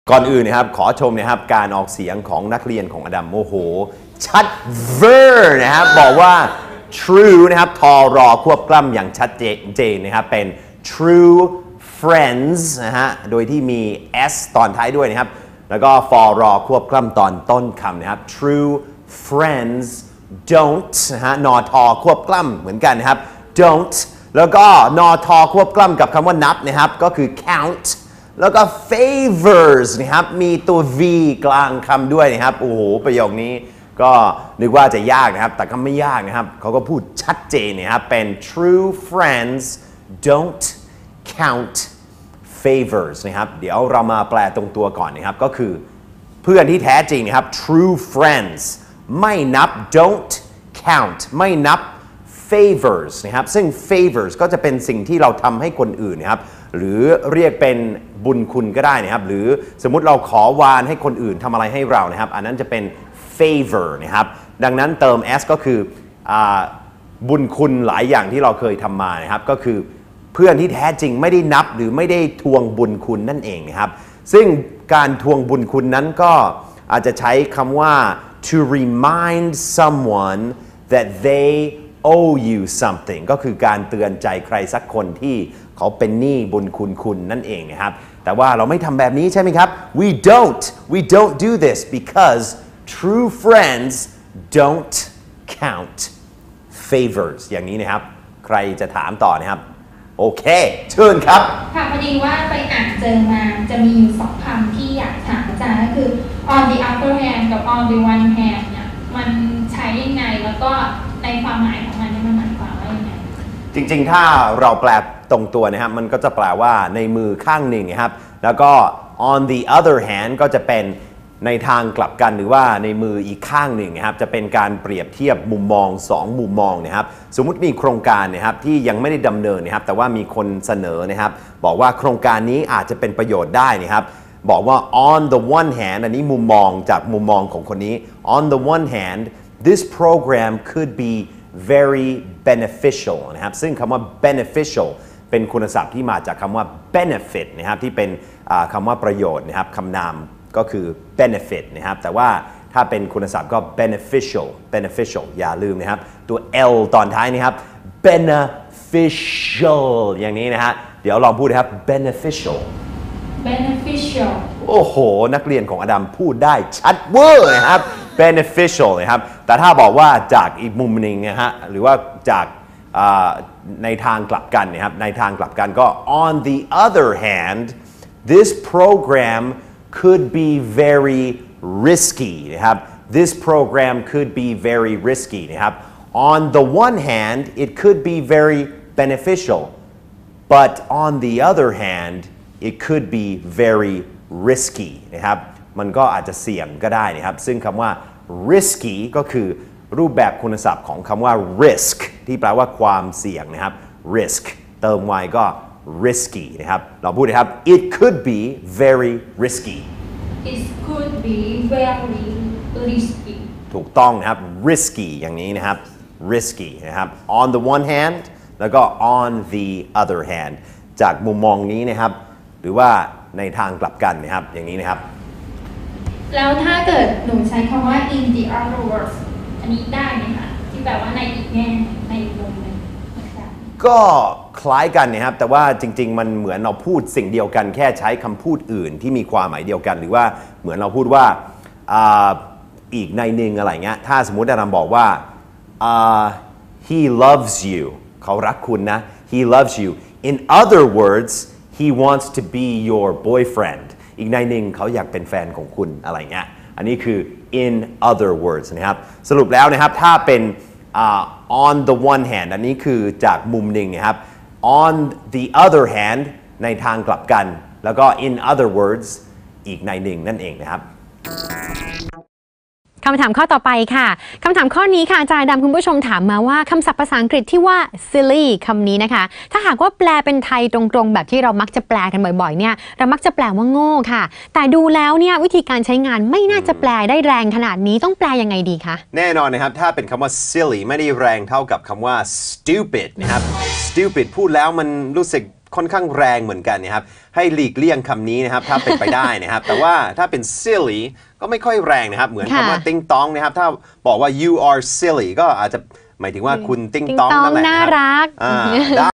ก่อนอื่นนะครับขอชมนะครับการออกเสียงของนักเรียนของอดัมโอ้โหชัดเวอร์นะครับบอกว่า true นะครับทอรอควบกล้ำอย่างชัดเจนนะครับเป็น true friends นะฮะโดยที่มี s ตอนท้ายด้วยนะครับแล้วก็ฟอรอควบกล้ำตอนต้นคำนะครับ true friends don't นะฮะนอทอควบกล้ำเหมือนกันนะครับ don't แล้วก็นอทอควบกล้ำกับคำว่านับนะครับก็คือ countแล้วก็ favors นะครับมีตัว v กลางคำด้วยนะครับโอ้โหประโยคนี้ก็นึกว่าจะยากนะครับแต่ก็ไม่ยากนะครับเขาก็พูดชัดเจนนะครับเป็น true friends don't count favors นะครับเดี๋ยวเรามาแปลตรงตัวก่อนนะครับก็คือเพื่อนที่แท้จริงนะครับ true friends ไม่นับ don't count ไม่นับ favors นะครับซึ่ง favors ก็จะเป็นสิ่งที่เราทำให้คนอื่นนะครับหรือเรียกเป็นบุญคุณก็ได้นะครับหรือสมมุติเราขอวานให้คนอื่นทำอะไรให้เรานะครับอันนั้นจะเป็น favor นะครับดังนั้นเติม s ก็คือบุญคุณหลายอย่างที่เราเคยทำมานะครับก็คือเพื่อนที่แท้จริงไม่ได้นับหรือไม่ได้ทวงบุญคุณนั่นเองนะครับซึ่งการทวงบุญคุณนั้นก็อาจจะใช้คำว่า to remind someone that they owe you something ก็คือการเตือนใจใครสักคนที่เขาเป็นหนี้บุญคุณคุณนั่นเองนะครับแต่ว่าเราไม่ทำแบบนี้ใช่ไหมครับ we don't do this because true friends don't count favors อย่างนี้นะครับใครจะถามต่อนะครับโอเคเชิญครับค่ะพอดีว่าไปอ่านเจอมาจะมีอยู่สองคำที่อยากถามอาจารย์ก็คือ on the other hand กับ on the one hand เนี่ยมันใช้ยังไงแล้วก็ในความหมายของมันมันหมายความว่ายังไงจริงๆถ้าเราแปลตรงตัวนะครับมันก็จะแปลว่าในมือข้างหนึ่งนะครับแล้วก็ on the other hand ก็จะเป็นในทางกลับกันหรือว่าในมืออีกข้างหนึ่งนะครับจะเป็นการเปรียบเทียบมุมมอง2มุมมองนะครับสมมุติมีโครงการนะครับที่ยังไม่ได้ดำเนินนะครับแต่ว่ามีคนเสนอนะครับบอกว่าโครงการนี้อาจจะเป็นประโยชน์ได้นะครับบอกว่า on the one hand อันนี้มุมมองจากมุมมองของคนนี้ on the one hand this program could be very beneficial นะครับซึ่งคำว่า beneficial เป็นคุณศัพท์ที่มาจากคำว่า benefit นะครับที่เป็นคำว่าประโยชน์นะครับคำนามก็คือ benefit นะครับแต่ว่าถ้าเป็นคุณศัพท์ก็ beneficial อย่าลืมนะครับตัว l ตอนท้ายนี่ครับ beneficial อย่างนี้นะฮะเดี๋ยวลองพูดนะครับ beneficial โอ้โหนักเรียนของอดัมพูดได้ชัดเวอร์นะครับ beneficial นะครับแต่ถ้าบอกว่าจากอีกมุมหนึ่งนะฮะหรือว่าจากในทางกลับกันนะครับในทางกลับกันก็ on the other hand this program could be very risky นะครับ this program could be very risky นะครับ on the one hand it could be very beneficial but on the other hand it could be very risky นะครับมันก็อาจจะเสี่ยงก็ได้นะครับซึ่งคำว่า risky ก็คือรูปแบบคุณศัพท์ของคำว่า risk ที่แปลว่าความเสี่ยงนะครับ risk เติม y ก็ risky นะครับเราพูดนะครับ it could be very risky it could be very risky ถูกต้องนะครับ risky อย่างนี้นะครับ risky นะครับ on the one hand แล้วก็ on the other hand จากมุมมองนี้นะครับหรือว่าในทางกลับกันนะครับอย่างนี้นะครับแล้วถ้าเกิดหนูใช้คำว่า in the other words อันนี้ได้ไหมคะที่แปลว่าในอีกแง่ในอีกมุมนึงก็คล้ายกันนะครับแต่ว่าจริงๆมันเหมือนเราพูดสิ่งเดียวกันแค่ใช้คำพูดอื่นที่มีความหมายเดียวกันหรือว่าเหมือนเราพูดว่าอีกในหนึ่งอะไรเงี้ยถ้าสมมุติเราบอกว่าhe loves you เขารักคุณนะ he loves you in other words he wants to be your boyfriend อีกในหนึ่งเขาอยากเป็นแฟนของคุณอะไรเงี้ยอันนี้คือ in other words นะครับสรุปแล้วนะครับถ้าเป็นon the one hand อันนี้คือจากมุมหนึ่งนะครับ on the other hand ในทางกลับกันแล้วก็ in other words อีกในหนึ่งนั่นเองนะครับคำถามข้อต่อไปค่ะคำถามข้อนี้ค่ะอาจารย์ดำคุณผู้ชมถามมาว่าคำศัพท์ภาษาอังกฤษที่ว่า silly คำนี้นะคะถ้าหากว่าแปลเป็นไทยตรงๆแบบที่เรามักจะแปลกันบ่อยๆเนี่ยเรามักจะแปลว่าโง่ค่ะแต่ดูแล้วเนี่ยวิธีการใช้งานไม่น่าจะแปลได้แรงขนาดนี้ต้องแปลยังไงดีคะแน่นอนนะครับถ้าเป็นคำว่า silly ไม่ได้แรงเท่ากับคำว่า stupid นะครับ stupid พูดแล้วมันรู้สึกค่อนข้างแรงเหมือนกันนะครับให้หลีกเลี่ยงคำนี้นะครับถ้าเป็นไปได้นะครับแต่ว่าถ้าเป็น silly ก็ไม่ค่อยแรงนะครับเหมือนคำว่าติ๊งต้องนะครับถ้าบอกว่า you are silly ก็อาจจะหมายถึงว่าคุณติ๊งต้องนั่นแหละน่ารัก